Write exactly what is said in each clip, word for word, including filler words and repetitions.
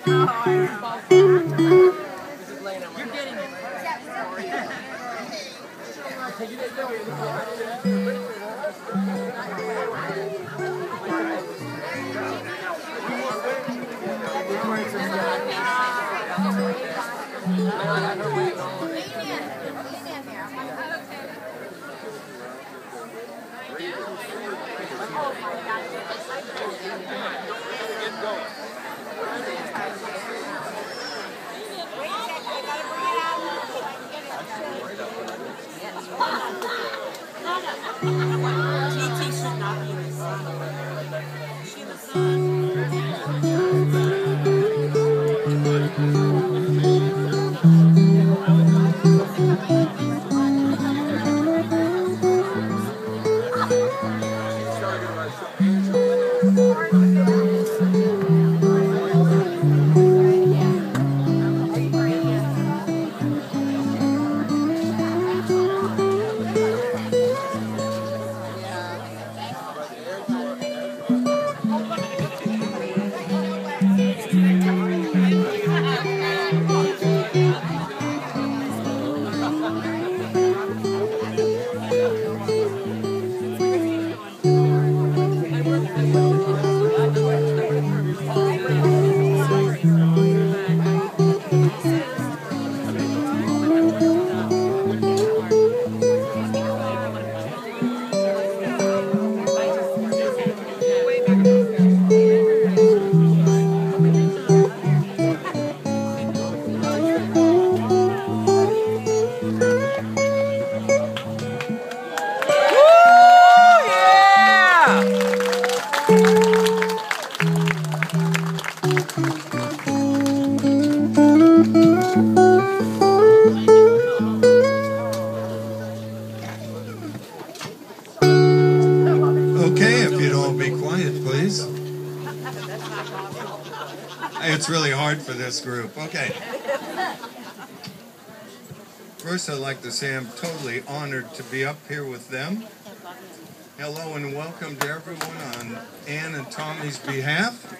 It's really hard for this group. Okay. First, I'd like to say I'm totally honored to be up here with them. Hello and welcome to everyone on Ann and Tommy's behalf.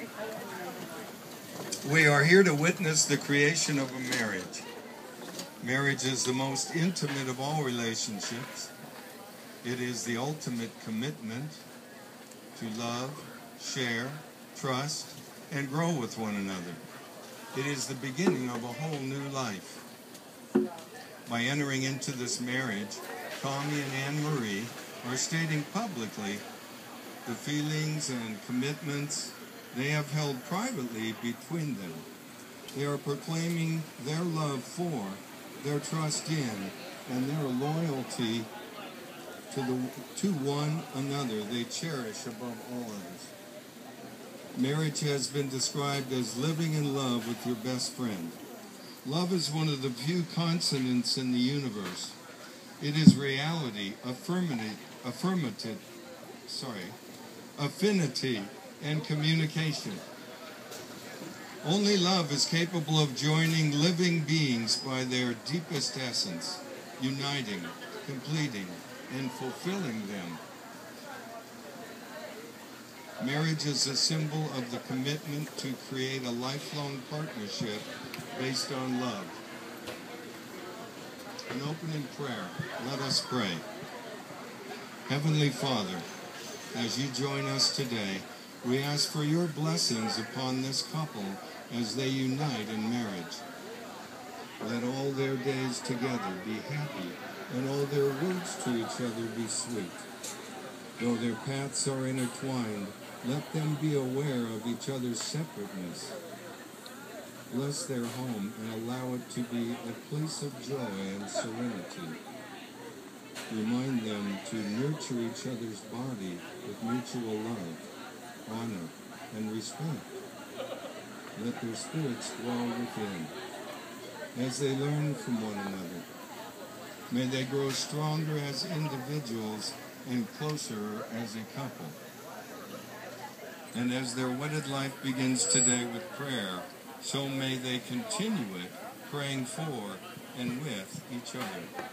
We are here to witness the creation of a marriage. Marriage is the most intimate of all relationships. It is the ultimate commitment to love, share, trust, and grow with one another. It is the beginning of a whole new life. By entering into this marriage, Tommy and Anne-Marie are stating publicly the feelings and commitments they have held privately between them. They are proclaiming their love for, their trust in, and their loyalty to, the, to one another they cherish above all others. Marriage has been described as living in love with your best friend. Love is one of the few consonants in the universe. It is reality, affirmative, affirmative, sorry, affinity, and communication. Only love is capable of joining living beings by their deepest essence, uniting, completing, and fulfilling them. Marriage is a symbol of the commitment to create a lifelong partnership based on love. An opening prayer. Let us pray. Heavenly Father, as you join us today, we ask for your blessings upon this couple as they unite in marriage. Let all their days together be happy, and all their words to each other be sweet. Though their paths are intertwined, let them be aware of each other's separateness. Bless their home and allow it to be a place of joy and serenity. Remind them to nurture each other's body with mutual love, honor, and respect. Let their spirits dwell within. As they learn from one another, may they grow stronger as individuals and closer as a couple. And as their wedded life begins today with prayer, so may they continue it, praying for and with each other.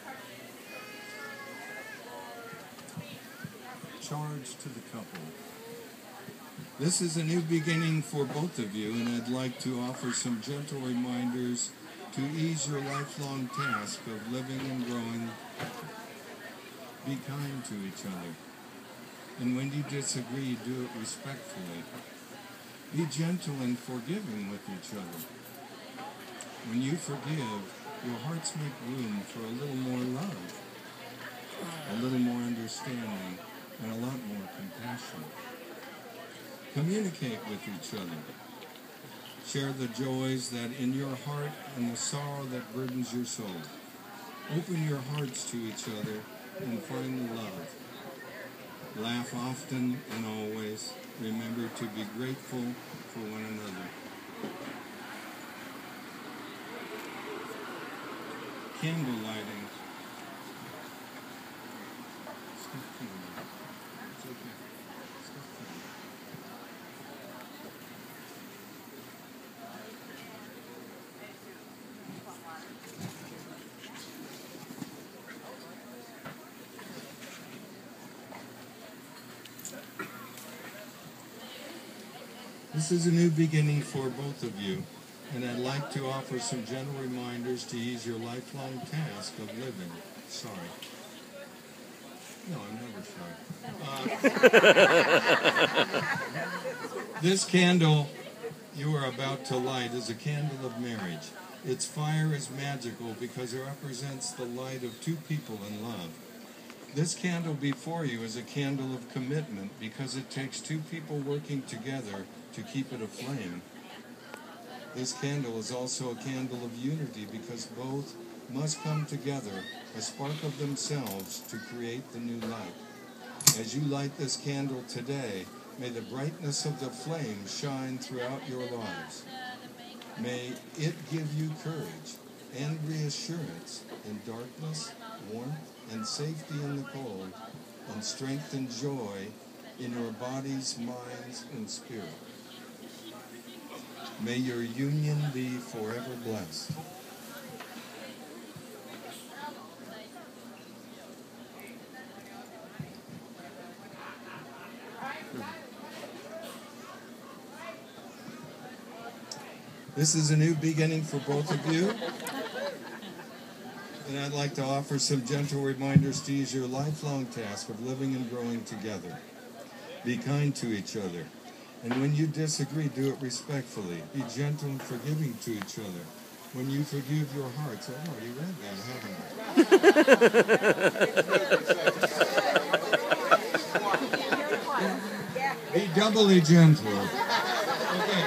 Charge to the couple. This is a new beginning for both of you, and I'd like to offer some gentle reminders to ease your lifelong task of living and growing. Be kind to each other. And when you disagree, do it respectfully. Be gentle and forgiving with each other. When you forgive, your hearts make room for a little more love, a little more understanding, and a lot more compassion. Communicate with each other. Share the joys that in your heart and the sorrow that burdens your soul. Open your hearts to each other and find the love. Laugh often and always. Remember to be grateful for one another. Candle lighting. Stuff candle. It's okay. Stuff candle. This is a new beginning for both of you, and I'd like to offer some gentle reminders to ease your lifelong task of living. Sorry. No, I'm never sorry. Uh, this candle you are about to light is a candle of marriage. Its fire is magical because it represents the light of two people in love. This candle before you is a candle of commitment because it takes two people working together to keep it aflame. This candle is also a candle of unity because both must come together, a spark of themselves, to create the new light. As you light this candle today, may the brightness of the flame shine throughout your lives. May it give you courage and reassurance in darkness, warmth, and safety in the cold, and strength and joy in your bodies, minds, and spirit. May your union be forever blessed. This is a new beginning for both of you. And I'd like to offer some gentle reminders to ease your lifelong task of living and growing together. Be kind to each other. And when you disagree, do it respectfully. Be gentle and forgiving to each other. When you forgive your hearts, I've already read that, haven't I? Be doubly gentle. Okay.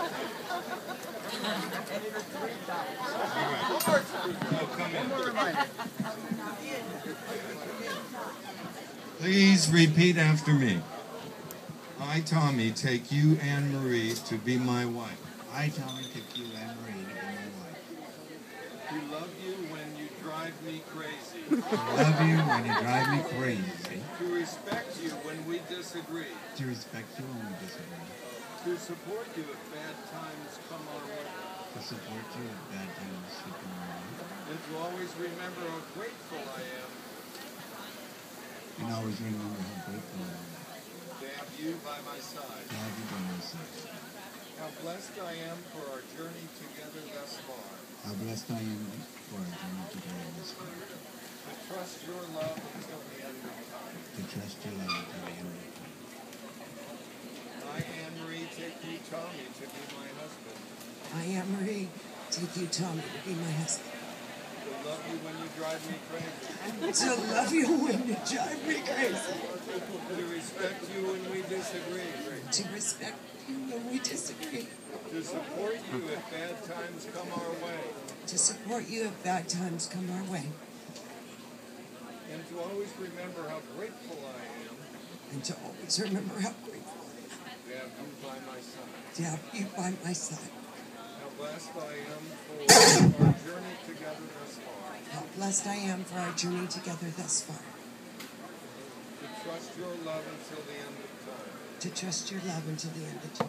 Please repeat after me. I, Tommy, take you, Anne Marie, to be my wife. I, Tommy, take you, Anne Marie, to be my wife. To love you when you drive me crazy. To love you when you drive me crazy. To respect you when we disagree. To respect you when we disagree. To support you if bad times come our way. To support you if bad times come our way. And to always remember how grateful I am. And always remember how grateful I am. To have you by my side. To have you by my side. How blessed I am for our journey together thus far. How blessed I am for our journey together thus far. To trust your love until the end of time. To trust your love until the end of time. I, Anne Marie, take you, Tommy, to be my husband. I, Anne Marie, take you, Tommy, to be my husband. To love you when you drive me crazy. To love you when you drive me crazy. To respect you when we disagree. To respect you when we disagree. To support you if bad times come our way. To support you if bad times come our way. And to always remember how grateful I am. And to always remember how grateful I am. To have you by my side. To have you by my side. How blessed I am for our journey together thus far. How blessed I am for our journey together thus far. To trust your love until the end of time. To trust your love until the end of time.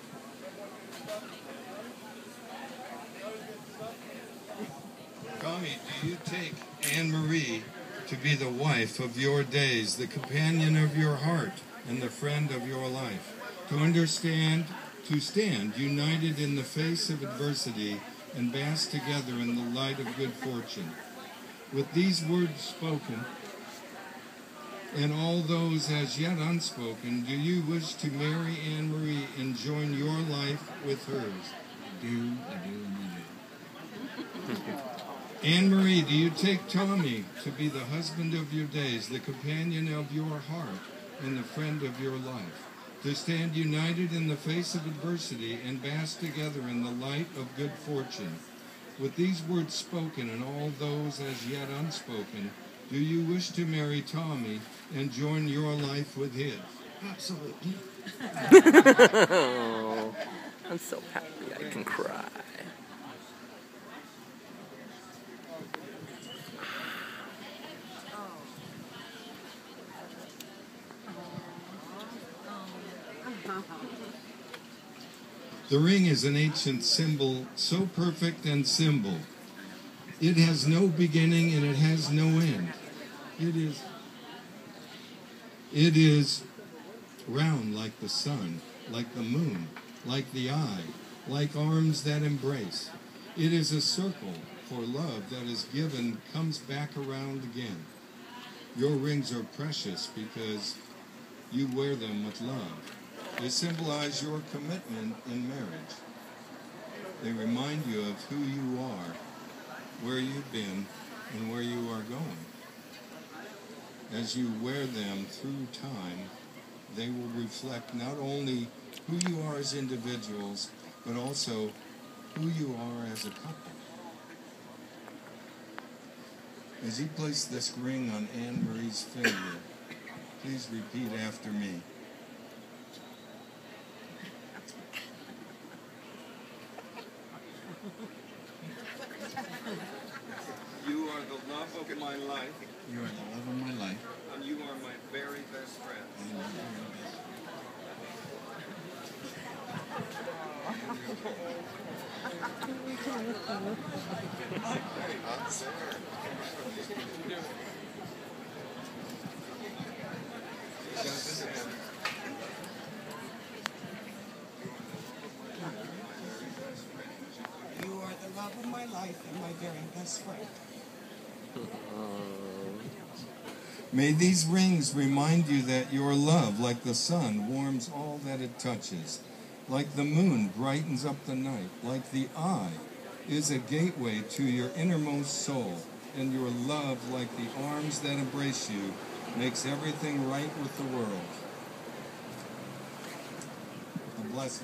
Tommy, do you take Anne Marie to be the wife of your days, the companion of your heart, and the friend of your life? to understand, to stand united in the face of adversity and bask together in the light of good fortune. With these words spoken, and all those as yet unspoken, do you wish to marry Anne Marie and join your life with hers? I do, I do, and I do. Anne Marie, do you take Tommy to be the husband of your days, the companion of your heart, and the friend of your life, to stand united in the face of adversity and bask together in the light of good fortune? With these words spoken and all those as yet unspoken, do you wish to marry Tommy and join your life with his? Absolutely. Oh, I'm so happy I can cry. The ring is an ancient symbol, so perfect and simple. It has no beginning and it has no end. It is, it is round like the sun, like the moon, like the eye, like arms that embrace. It is a circle, for love that is given comes back around again. Your rings are precious because you wear them with love. They symbolize your commitment in marriage. They remind you of who you are, where you've been, and where you are going. As you wear them through time, they will reflect not only who you are as individuals, but also who you are as a couple. As you place this ring on Anne Marie's finger, please repeat after me. You are the love of my life. You are the love of my life. And you are my very best friend. And you are the very best. You are the love of my life and my very best friend. May these rings remind you that your love, like the sun, warms all that it touches. Like the moon, brightens up the night. Like the eye, is a gateway to your innermost soul. And your love, like the arms that embrace you, makes everything right with the world. A blessing.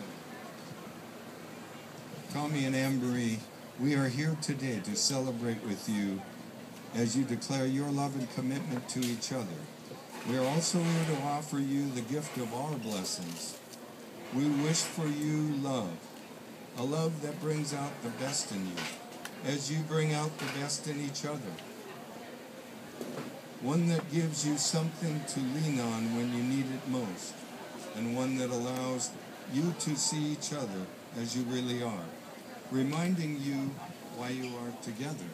Tommy and Anne Marie, we are here today to celebrate with you as you declare your love and commitment to each other. We are also here to offer you the gift of our blessings. We wish for you love, a love that brings out the best in you, as you bring out the best in each other. One that gives you something to lean on when you need it most, and one that allows you to see each other as you really are, reminding you why you are together.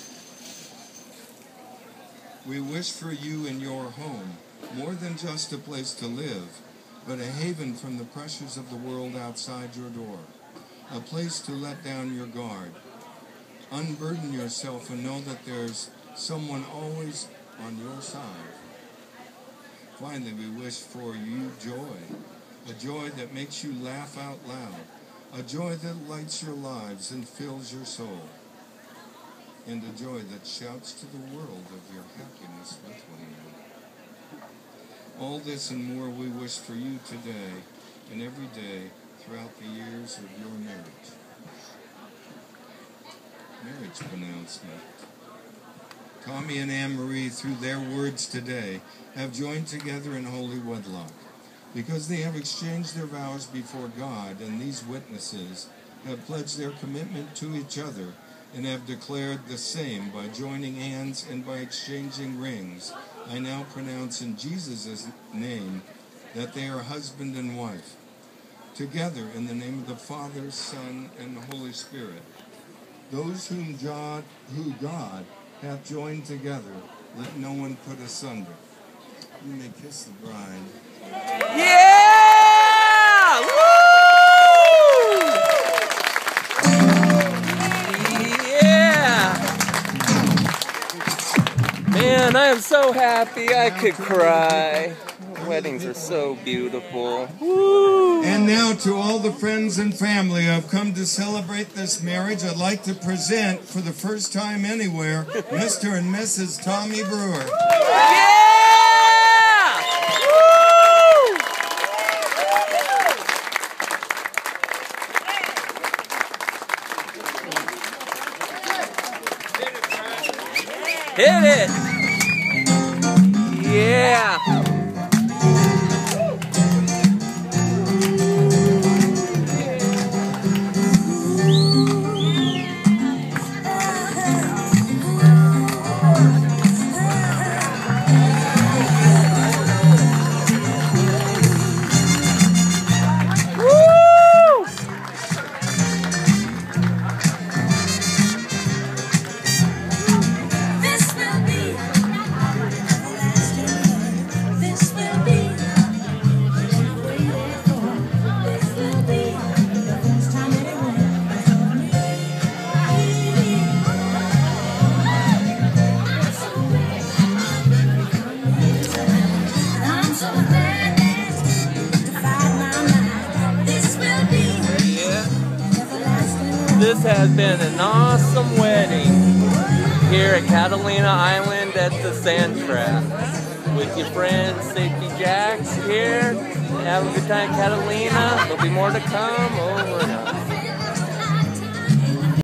We wish for you in your home more than just a place to live, but a haven from the pressures of the world outside your door, a place to let down your guard, unburden yourself and know that there's someone always on your side. Finally, we wish for you joy, a joy that makes you laugh out loud, a joy that lights your lives and fills your soul, and a joy that shouts to the world of your happiness with one another. All this and more we wish for you today and every day throughout the years of your marriage. Marriage pronouncement. Tommy and Anne Marie, through their words today, have joined together in holy wedlock. Because they have exchanged their vows before God, and these witnesses have pledged their commitment to each other and have declared the same by joining hands and by exchanging rings, I now pronounce in Jesus' name that they are husband and wife, together in the name of the Father, Son, and the Holy Spirit. Those whom God, who God hath joined together, let no one put asunder. You may kiss the bride. Yeah! man, I am so happy I could cry. Weddings are so beautiful. Woo! And now to all the friends and family who have come to celebrate this marriage, I'd like to present for the first time anywhere, Mister and Missus Tommy Brewer. Yeah! Woo! Hit it! Yeah! This has been an awesome wedding here at Catalina Island at the Sand Trap. With your friends, Safety Jacks here. Have a good time, Catalina. There'll be more to come. Over and out.